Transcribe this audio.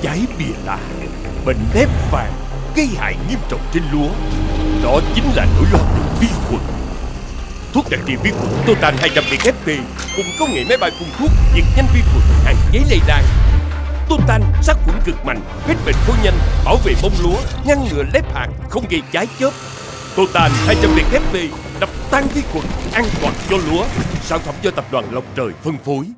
cháy bìa lá, bệnh thép vàng gây hại nghiêm trọng trên lúa. Đó chính là nỗi lo từ vi khuẩn. Thuốc đặc trị vi khuẩn Total 200 FP cùng công nghệ máy bay phun thuốc diệt nhanh vi khuẩn hạn chế lây lan. Total sát khuẩn cực mạnh, hết bệnh khô nhanh, bảo vệ bông lúa, ngăn ngừa lép hạt, không gây cháy chớp. Total 200 FP đập tan vi khuẩn, an toàn cho lúa. Sản phẩm do tập đoàn Lộc Trời phân phối.